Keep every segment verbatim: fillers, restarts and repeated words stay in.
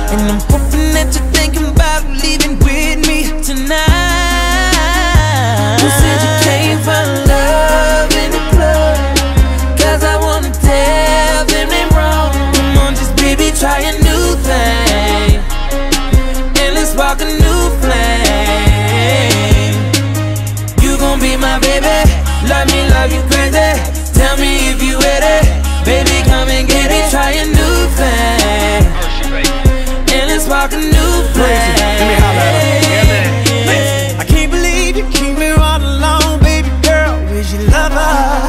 And I'm hoping that you're thinking about leaving with me tonight. Who said you came for love in the club? Cause I wanna tell them they wrong. Come on, just baby, try a new thing, and let's spark a new flame. You gon' be my baby, love me, love you crazy. Tell me if you with it, baby, come and get it. Try a new thing, and let's spark a new flame. Let me holler at him. I can't believe you keep me all alone, baby girl. Where's your lover?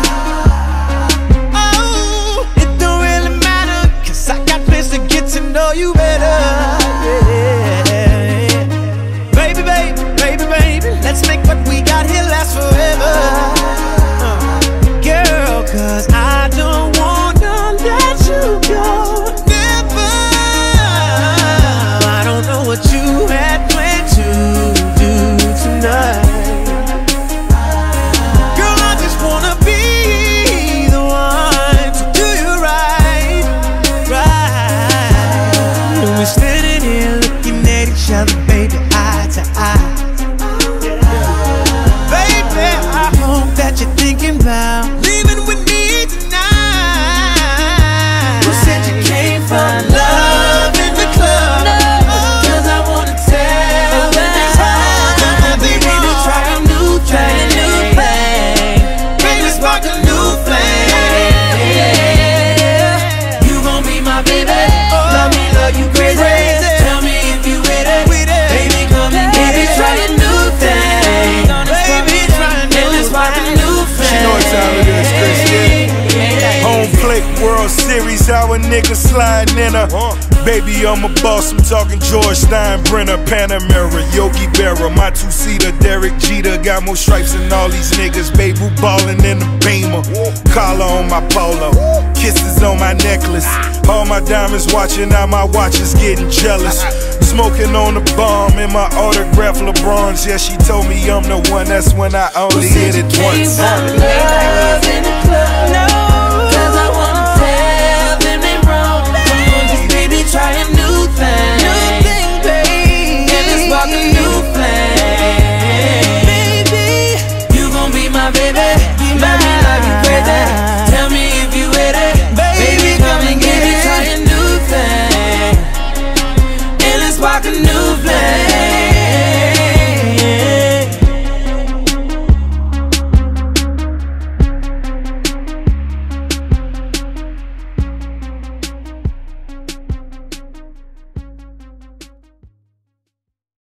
Oh, it don't really matter, cause I got plans to get to know you better. Yeah. Baby, baby, baby, baby, let's make what we got here last forever. Uh, girl, cause I don't wanna let you go. Never. I don't know what you had planned to do tonight. Girl, I just wanna be the one to do you right, right. And we're standing here looking at each other, baby, eye to eye. Baby, I hope that you're thinking about leaving with me tonight. Who said you came for love in the club? Cause I wanna tell them they wrong. Come on, baby, to try a new thing, a new thing. Baby, spark a new flame. You gon' be my baby, love me, love you crazy. Tell me if you with it, baby, come and get it. Try a new thing, Baby, try a new and let's spark a new flame. You know what time it is, Chris, yeah. Home plate, World Series, our niggas sliding in her. Baby, I'm a boss, I'm talking George Steinbrenner, Panamera, Yogi Berra, my two-seater, Derek Jeter. Got more stripes than all these niggas, baby, who ballin' in the Beamer. Collar on my polo, kisses on my necklace. All my diamonds watching, now my watch is getting jealous. Smoking on the bomb in my autograph LeBrons. Yeah, she told me I'm the one, that's when I only hit it once. Love in the club.